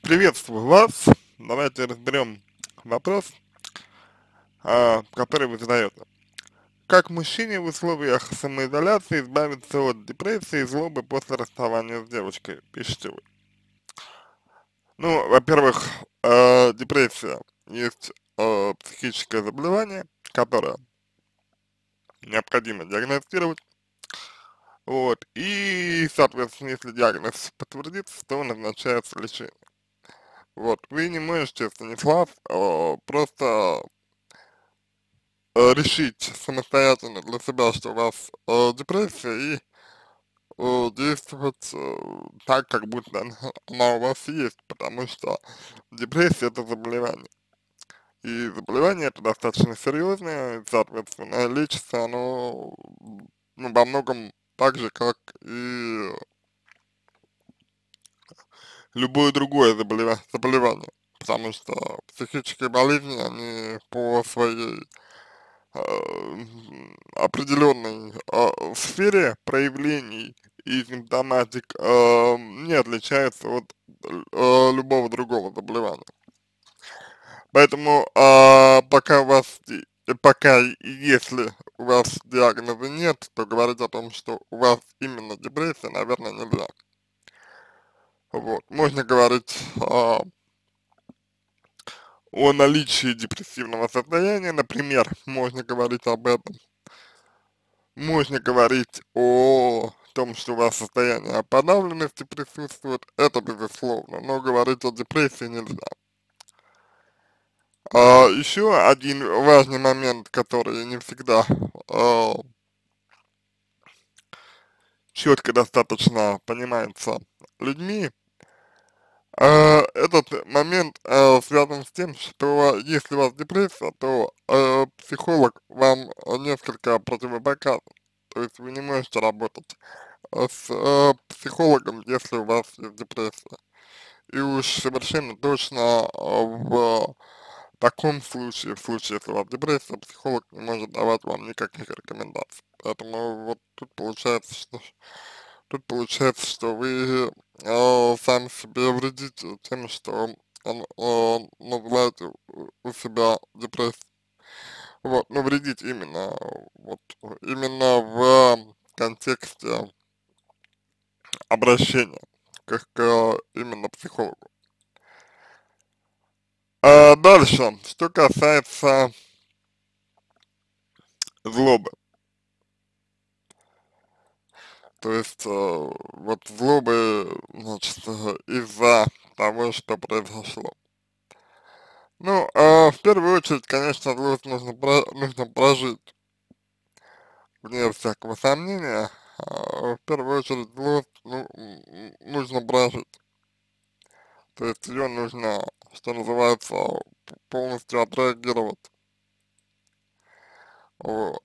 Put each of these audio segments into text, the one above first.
Приветствую вас. Давайте разберем вопрос, который вы задаете. Как мужчине в условиях самоизоляции избавиться от депрессии и злобы после расставания с девушкой, пишите вы. Ну, во-первых, депрессия есть психическое заболевание, которое необходимо диагностировать. Вот, и, соответственно, если диагноз подтвердится, то назначается лечение. Вот, вы не можете, Станислав, просто решить самостоятельно для себя, что у вас депрессия, и действовать так, как будто она у вас есть, потому что депрессия это заболевание. И заболевание это достаточно серьезное, и, соответственно, лечится оно ну, во многом так же, как и любое другое заболевание. Потому что психические болезни, они по своей определенной сфере проявлений и симптоматик не отличается от любого другого заболевания. Поэтому пока у вас, пока если у вас диагноза нет, то говорить о том, что у вас именно депрессия, наверное, нельзя. Вот. Можно говорить о наличии депрессивного состояния, например, можно говорить об этом. Можно говорить о том, что у вас состояние подавленности присутствует, это безусловно, но говорить о депрессии нельзя. Еще один важный момент, который не всегда четко достаточно понимается людьми, этот момент связан с тем, что если у вас депрессия, то психолог вам несколько противопоказан. То есть вы не можете работать с психологом, если у вас есть депрессия. И уж совершенно точно в таком случае, в случае, если у вас депрессия, психолог не может давать вам никаких рекомендаций. Поэтому вот тут получается, что вы сами себе вредите тем, что называете у себя депрессией. Вот, ну вредить именно, вот, именно в контексте обращения к именно психологу. Дальше, что касается злобы. То есть, вот злобы, значит, из-за того, что произошло. Ну, в первую очередь, конечно, злость нужно прожить, вне всякого сомнения. В первую очередь, злость нужно прожить. То есть ее нужно, что называется, полностью отреагировать. Вот.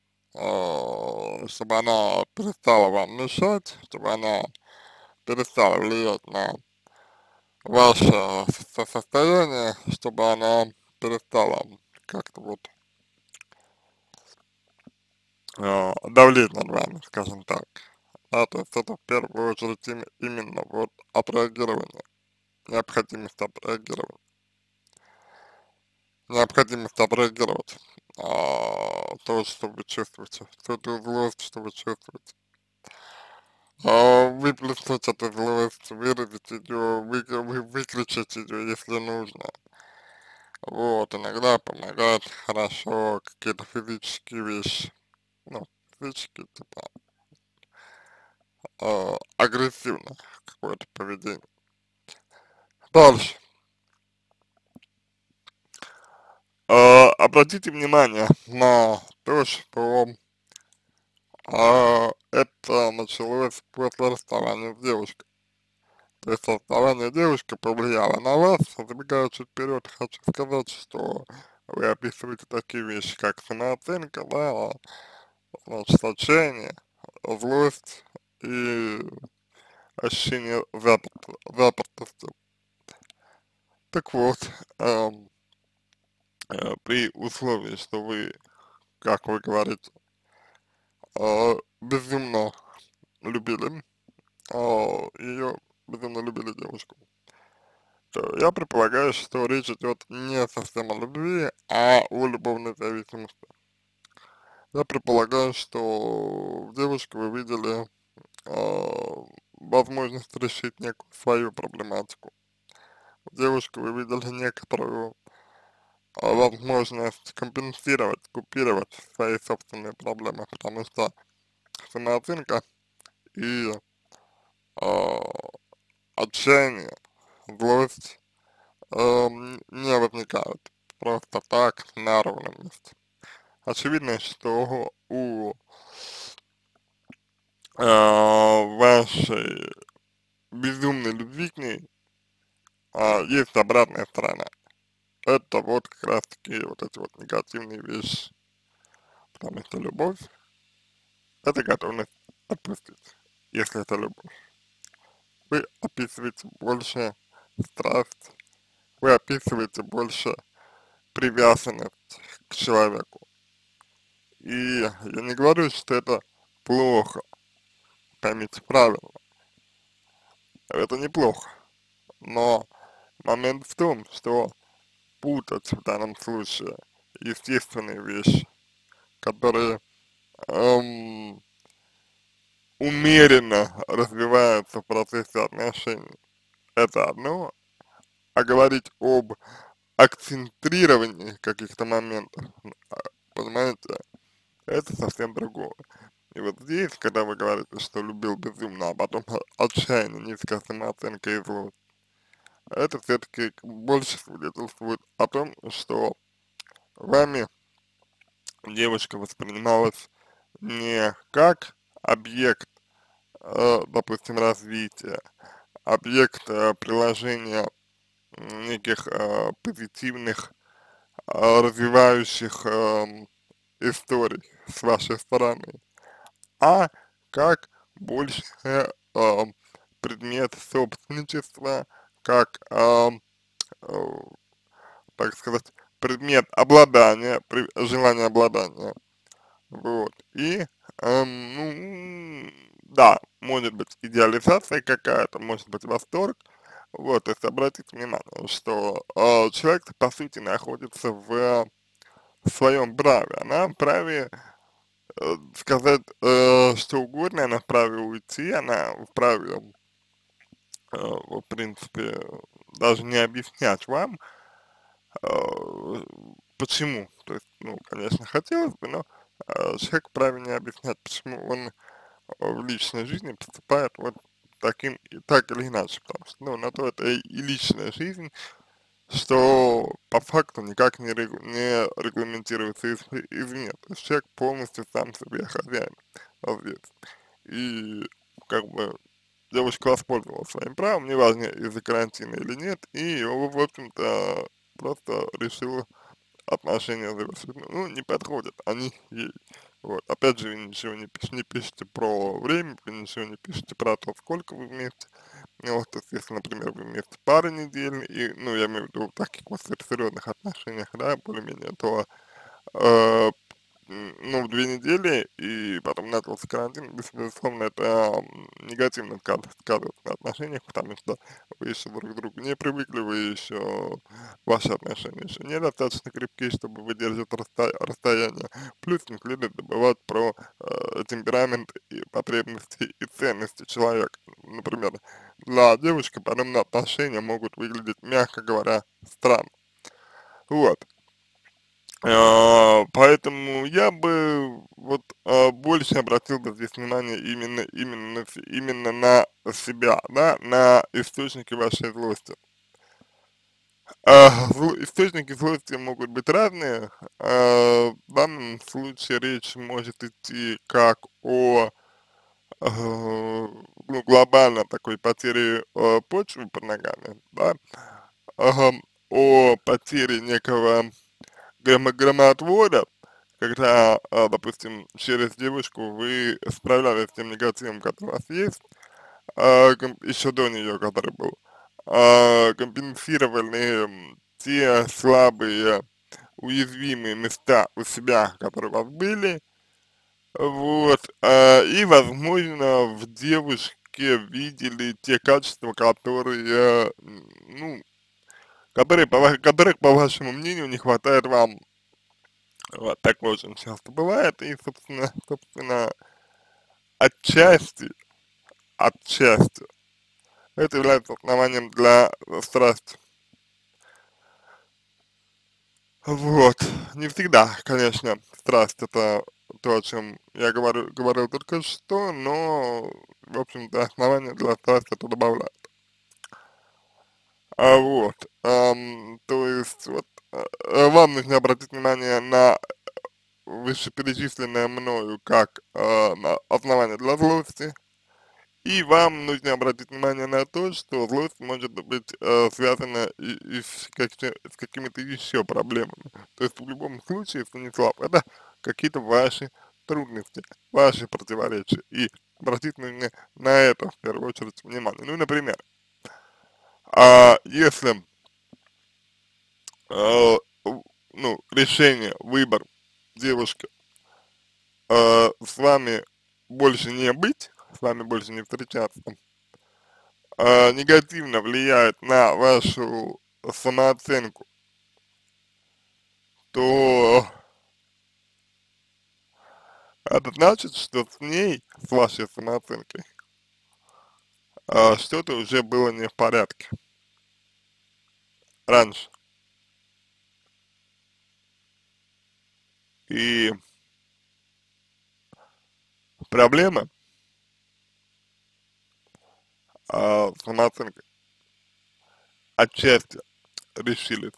Чтобы она перестала вам мешать, чтобы она перестала влиять на ваше состояние, чтобы она перестала как-то вот давлеть над вами, скажем так. Да, то есть это в первую очередь именно вот отреагирование, необходимость отреагировать, необходимость отреагировать то, что вы чувствуете, ту злость, что вы чувствуете. Выплеснуть эту злость, выразить ее, выкричать ее, если нужно. Вот, иногда помогает хорошо какие-то физические вещи. Ну, физические, типа, агрессивное какое-то поведение. Дальше. Обратите внимание на то, что это началось после расставания с девушкой. То есть расставание девушки повлияло на вас. Забегая чуть вперед, хочу сказать, что вы описываете такие вещи, как самооценка, да, значит, отчаяние, злость и ощущение запертости. Так вот, при условии, что вы, как вы говорите, безумно любили ее, безумно любили девушку, то я предполагаю, что речь идет не совсем о любви, а о любовной зависимости. Я предполагаю, что в девушке вы видели возможность решить некую свою проблематику. В девушке вы видели некоторую возможность компенсировать, купировать свои собственные проблемы, потому что самооценка и а, отчаяние, злость не возникают просто так на ровном месте. Очевидно, что у вашей безумной любви к ней есть обратная сторона. Это вот как раз таки вот эти вот негативные вещи. Потому что любовь — это готовность отпустить, если это любовь. Вы описываете больше страсть, вы описываете больше привязанность к человеку. И я не говорю, что это плохо, поймите правильно, это неплохо, но момент в том, что путать в данном случае естественные вещи, которые эм, умеренно развиваются в процессе отношений, это одно, а говорить об акцентрировании каких-то моментов, понимаете, это совсем другое. И вот здесь, когда вы говорите, что любил безумно, а потом отчаяние, низкая самооценка и злость, это все-таки больше свидетельствует о том, что вами девушка воспринималась не как объект, допустим, развития, объект приложения неких позитивных, развивающих историй с вашей стороны, а как больше предмет собственничества, как, э, так сказать, предмет обладания, желание обладания. Вот. И, ну, да, может быть идеализация какая-то, может быть восторг. Вот, то есть обратите внимание, что человек, по сути, находится в своем праве. Она вправе сказать что угодно, она вправе уйти, она вправе, в принципе, даже не объяснять вам, э, почему. То есть, ну, конечно, хотелось бы, но человек вправе не объяснять, почему он в личной жизни поступает вот таким, так или иначе, потому что, ну, на то это и личная жизнь, что по факту никак не регламентируется извне. То есть человек полностью сам себе хозяин здесь. И как бы девушка воспользовалась своим правом, неважно из-за карантина или нет, и, в общем-то, просто решила отношения завершить. Ну, не подходят они ей. Вот. Опять же, вы ничего не пишете про время, вы ничего не пишете про то, сколько вы вместе. Ну, вот, то есть, если, например, вы вместе пару недель, и, ну, я имею в виду в таких вот серьезных отношениях, да, более-менее, то э, ну, в 2 недели, и потом начался карантин, безусловно, это негативно сказывается на отношениях, потому что вы еще друг к другу не привыкли, вы еще, ваши отношения еще недостаточно крепкие, чтобы выдерживать расстояние. Плюс не следует забывать про темперамент и потребности и ценности человека. Например, для девушки подобные отношения могут выглядеть, мягко говоря, странно. Вот. Поэтому я бы вот больше обратил бы здесь внимание именно на себя, да, на источники вашей злости. Источники злости могут быть разные. В данном случае речь может идти как о ну, глобально такой потере почвы под ногами, да, о потере некого громоотвода, когда, допустим, через девушку вы справлялись с тем негативом, который у вас есть, еще до нее, который был, компенсировали те слабые, уязвимые места у себя, которые у вас были, вот, и, возможно, в девушке видели те качества, которые, ну, которых, по вашему мнению, не хватает вам. Вот, такое очень часто бывает, и, собственно, отчасти, отчасти, это является основанием для страсти. Вот, не всегда, конечно, страсть это то, о чем я говорил только что, но, в общем-то, основание для страсти это добавляет. Вот, то есть, вот, вам нужно обратить внимание на вышеперечисленное мною как на основание для злости, и вам нужно обратить внимание на то, что злость может быть связана и с какими-то еще проблемами. То есть в любом случае, Станислав, это какие-то ваши трудности, ваши противоречия. И обратить нужно на это в первую очередь внимание. Ну, например, если э, ну, решение, выбор девушки с вами больше не быть, с вами больше не встречаться, негативно влияет на вашу самооценку, то это значит, что с ней, с вашей самооценкой, что-то уже было не в порядке раньше. И проблемы с самооценкой отчасти решились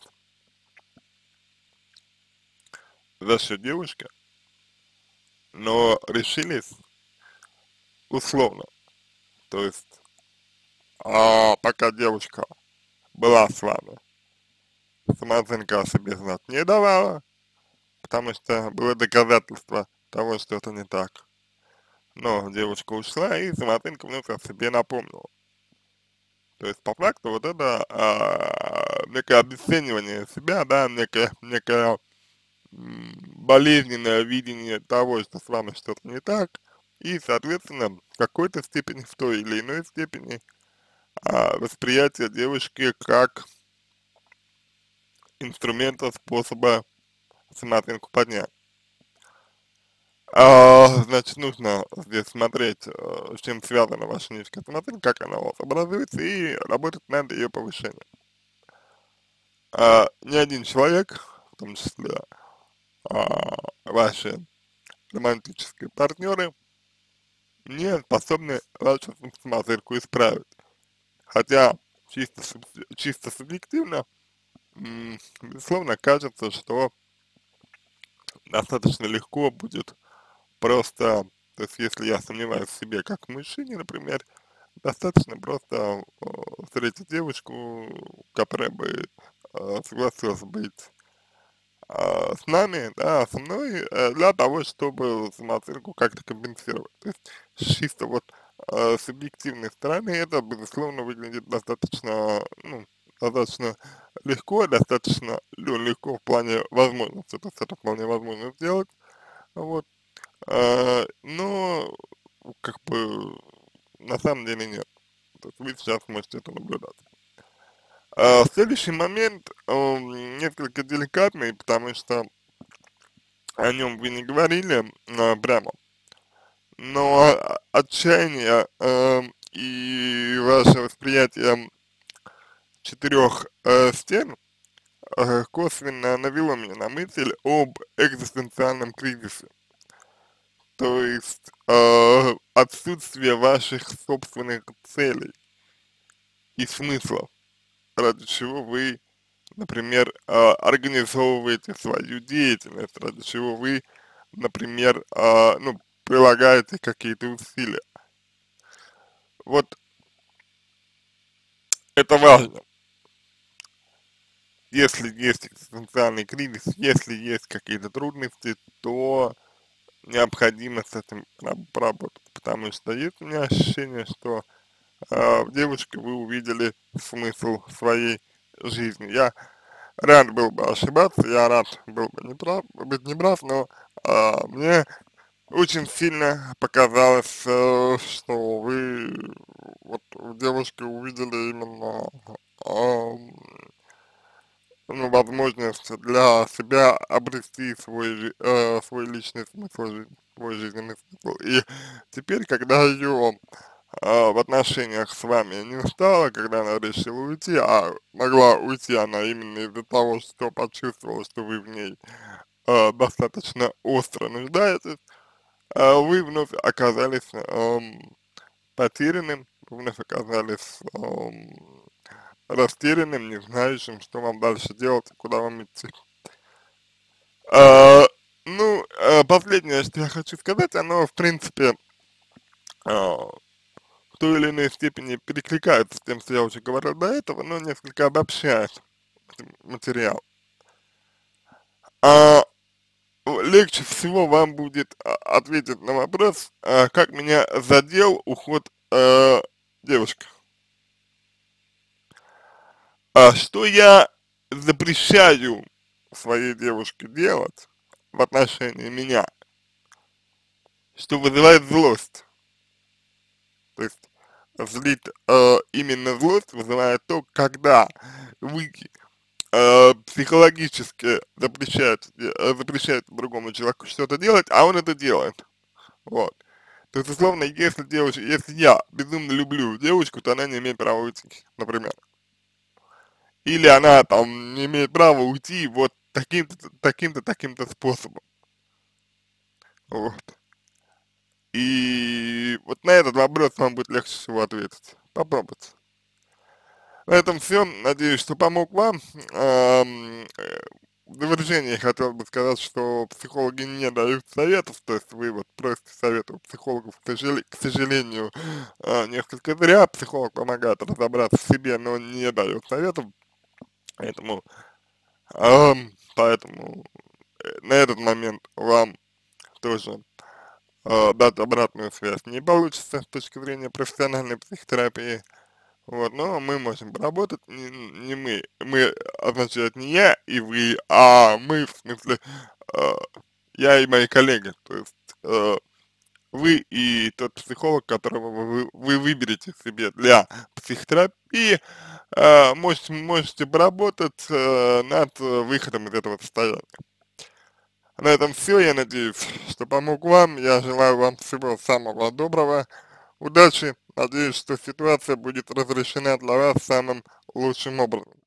за счет девушки, но решились условно. То есть, пока девушка была с вами, самооценка о себе знать не давала, потому что было доказательство того, что это не так. Но девушка ушла, и самооценка вновь о себе напомнила. То есть, по факту, вот это некое обесценивание себя, да, некое болезненное видение того, что с вами что-то не так, и, соответственно, в какой-то степени, в той или иной степени, восприятие девушки как инструмента, способа самооценку поднять. Значит, нужно здесь смотреть, с чем связана ваша низкая самооценка, как она у вас образуется, и работать над ее повышением. Ни один человек, в том числе ваши романтические партнеры, не способны вашу самооценку исправить. Хотя чисто субъективно, безусловно, кажется, что достаточно легко будет просто, то есть если я сомневаюсь в себе как в мужчине, например, достаточно просто встретить девушку, которая бы согласилась быть с нами, да, со мной, для того, чтобы самооценку как-то компенсировать. То есть с чисто вот субъективной стороны это, безусловно, выглядит достаточно, ну, достаточно легко, достаточно легко в плане возможности, то есть это вполне возможно сделать, вот, но, как бы, на самом деле нет. То есть вы сейчас можете это наблюдать. Следующий момент, он несколько деликатный, потому что о нем вы не говорили прямо, но отчаяние и ваше восприятие четырех стен косвенно навело меня на мысль об экзистенциальном кризисе. То есть отсутствие ваших собственных целей и смыслов, ради чего вы, например, организовываете свою деятельность, ради чего вы, например, ну, прилагаете какие-то усилия. Вот это важно. Если есть экзистенциальный кризис, если есть какие-то трудности, то необходимо с этим поработать, потому что есть у меня ощущение, что в девушке вы увидели смысл своей жизни. Я рад был бы ошибаться, я рад был бы быть неправ, но мне очень сильно показалось, что вы вот в девушке увидели именно ну, возможность для себя обрести свой личный смысл жизни, свой жизненный смысл. И теперь, когда ее в отношениях с вами не стало, когда она решила уйти, а могла уйти она именно из-за того, что почувствовала, что вы в ней достаточно остро нуждаетесь, вы вновь оказались потерянным, вновь оказались растерянным, не знающим, что вам дальше делать, куда вам идти. А, ну, последнее, что я хочу сказать, оно, в принципе, в той или иной степени перекликается с тем, что я уже говорил до этого, но несколько обобщает материал. А, легче всего вам будет ответить на вопрос, как меня задел уход девушки. Что я запрещаю своей девушке делать в отношении меня, что вызывает злость. То есть злит, именно злость вызывает то, когда вы психологически запрещаете другому человеку что-то делать, а он это делает. Вот. То есть, условно, если девушка, если я безумно люблю девушку, то она не имеет права уйти, например. Или она там не имеет права уйти вот таким-то способом. Вот. И вот на этот вопрос вам будет легче всего ответить. Попробуйте. На этом все. Надеюсь, что помог вам. В завершение хотел бы сказать, что психологи не дают советов, то есть вы вот просите совета у психологов, к сожалению, несколько зря. Психолог помогает разобраться в себе, но не дает советов, поэтому, поэтому на этот момент вам тоже дать обратную связь не получится с точки зрения профессиональной психотерапии. Вот, но мы можем поработать, не мы, мы означает не я и вы, а мы, в смысле, э, я и мои коллеги, то есть вы и тот психолог, которого вы выберете себе для психотерапии, можете поработать над выходом из этого состояния. На этом все, я надеюсь, что помог вам, я желаю вам всего самого доброго, удачи, надеюсь, что ситуация будет разрешена для вас самым лучшим образом.